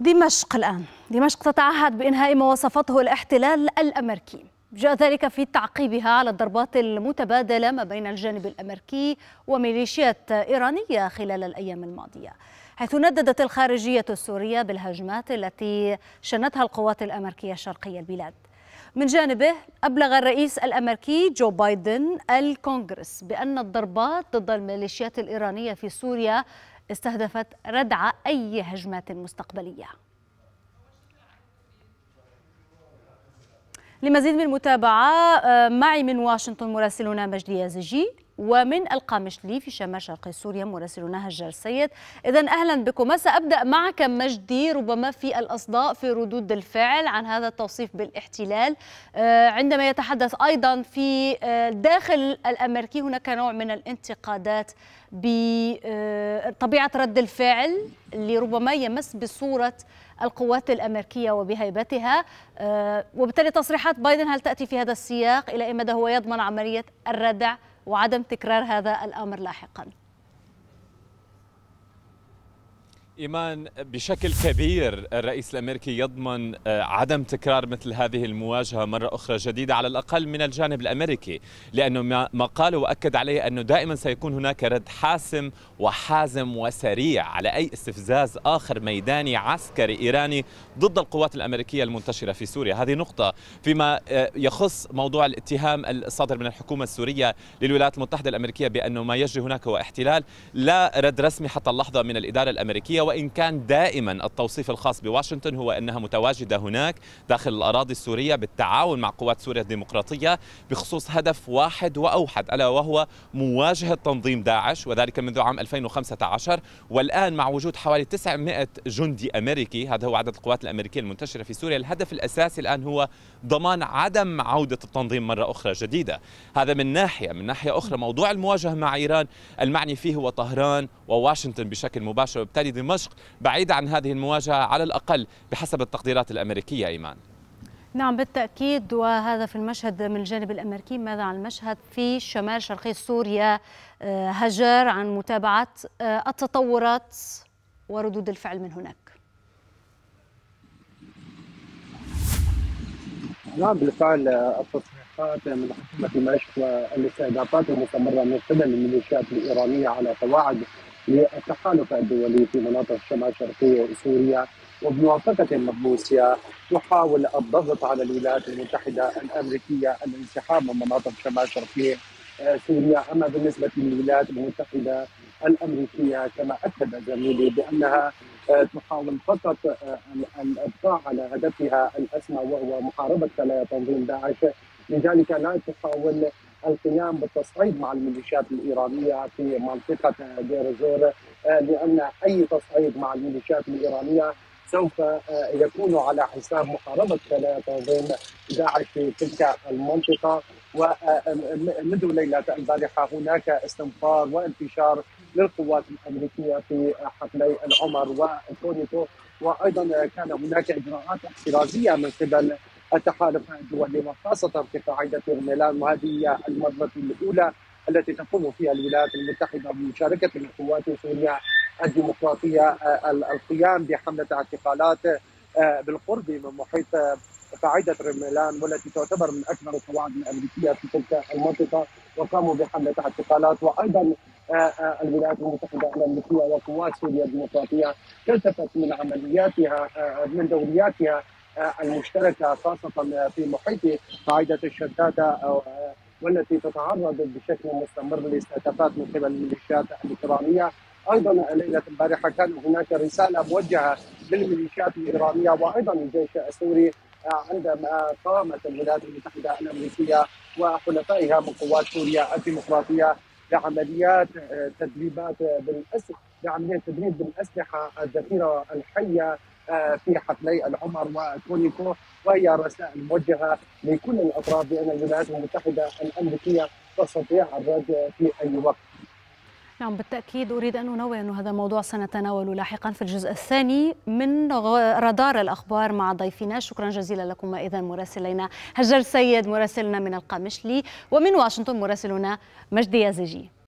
دمشق الآن. دمشق تتعهد بإنهاء ما وصفته الاحتلال الأمريكي، جاء ذلك في تعقيبها على الضربات المتبادلة ما بين الجانب الأمريكي وميليشيات إيرانية خلال الأيام الماضية، حيث نددت الخارجية السورية بالهجمات التي شنتها القوات الأمريكية شرقي البلاد. من جانبه أبلغ الرئيس الأمريكي جو بايدن الكونغرس بأن الضربات ضد الميليشيات الإيرانية في سوريا استهدفت ردع أي هجمات مستقبلية. لمزيد من المتابعة معي من واشنطن مراسلنا مجدي يازجي، ومن القامشلي في شمال شرق سوريا مراسلنا هجار سيد. إذن أهلا بكم. سأبدأ معك مجدي، ربما في الأصداء في ردود الفعل عن هذا التوصيف بالاحتلال، عندما يتحدث أيضا في داخل الأمريكي هناك نوع من الانتقادات بطبيعة رد الفعل اللي ربما يمس بصورة القوات الأمريكية وبهيبتها، وبالتالي تصريحات بايدن هل تأتي في هذا السياق؟ إلى أي مدى هو يضمن عملية الردع وعدم تكرار هذا الأمر لاحقا؟ إيمان، بشكل كبير الرئيس الأمريكي يضمن عدم تكرار مثل هذه المواجهة مرة أخرى جديدة، على الأقل من الجانب الأمريكي، لأنه ما قال وأكد عليه أنه دائما سيكون هناك رد حاسم وحازم وسريع على أي استفزاز آخر ميداني عسكري إيراني ضد القوات الأمريكية المنتشرة في سوريا. هذه نقطة. فيما يخص موضوع الاتهام الصادر من الحكومة السورية للولايات المتحدة الأمريكية بأنه ما يجري هناك هو احتلال، لا رد رسمي حتى اللحظة من الإدارة الأمريكية، وإن كان دائما التوصيف الخاص بواشنطن هو أنها متواجدة هناك داخل الأراضي السورية بالتعاون مع قوات سوريا الديمقراطية بخصوص هدف واحد وأوحد، ألا وهو مواجهة تنظيم داعش، وذلك منذ عام 2015. والآن مع وجود حوالي 900 جندي أمريكي، هذا هو عدد القوات الأمريكية المنتشرة في سوريا، الهدف الأساسي الآن هو ضمان عدم عودة التنظيم مرة أخرى جديدة. هذا من ناحية. من ناحية أخرى موضوع المواجهة مع إيران المعني فيه هو طهران وواشنطن بشكل مباشر، وبالتالي دمشق بعيدة عن هذه المواجهة على الأقل بحسب التقديرات الأمريكية. إيمان. نعم بالتأكيد، وهذا في المشهد من الجانب الأمريكي. ماذا عن المشهد في شمال شرقي سوريا؟ هجر عن متابعة التطورات وردود الفعل من هناك. نعم بالفعل، التصريحات من حكومة دمشق والاستهدافات المستمرة من قبل الميليشيات الإيرانية على قواعد للتحالف الدولي في مناطق شمال شرقي سوريا، وبموافقة مبوسيا تحاول الضغط على الولايات المتحدة الأمريكية الانسحاب من مناطق شمال شرقي سوريا. أما بالنسبة للولايات المتحدة الأمريكية كما أكد زميلي بأنها تحاول فقط الإبقاء على هدفها الأسمى وهو محاربة تنظيم داعش، لذلك لا تحاول القيام بالتصعيد مع الميليشيات الإيرانية في منطقة دير الزور، لأن أي تصعيد مع الميليشيات الإيرانية سوف يكون على حساب محاربة تنظيم داعش في تلك المنطقة. ومنذ ليلة البارحة هناك استنفار وانتشار للقوات الأمريكية في حقلي العمر وكونيتو، وأيضا كان هناك إجراءات احترازية من قبل التحالف الدولي وخاصة في قاعدة رميلان، وهذه هي المرة الأولى التي تقوم فيها الولايات المتحدة بمشاركة القوات السورية الديمقراطية القيام بحملة اعتقالات بالقرب من محيط قاعدة رميلان، والتي تعتبر من أكبر القواعد الأمريكية في تلك المنطقة، وقاموا بحملة اعتقالات. وأيضا الولايات المتحدة الأمريكية وقوات سوريا الديمقراطية تلتفت من عملياتها من دورياتها المشتركة خاصة في محيط قاعدة الشتاتة، والتي تتعرض بشكل مستمر لاستهدافات من قبل الميليشيات الإيرانية. أيضا ليلة البارحة كان هناك رسالة موجهة للميليشيات الإيرانية وأيضا الجيش السوري عندما قامت الولايات المتحدة الأمريكية وحلفائها من قوات سوريا الديمقراطية بعمليات تدريب بالأسلحة الذخيرة الحية في حقلي العمر وكونيكو، وهي رسائل موجهة لكل الأطراف بأن الولايات المتحدة الأمريكية تستطيع الرد في أي وقت. نعم بالتأكيد. أريد أن أنوه أن هذا الموضوع سنتناوله لاحقا في الجزء الثاني من رادار الأخبار مع ضيفنا. شكرا جزيلا لكم. إذا مراسلينا هجر سيد مراسلنا من القامشلي، ومن واشنطن مراسلنا مجدي يازجي.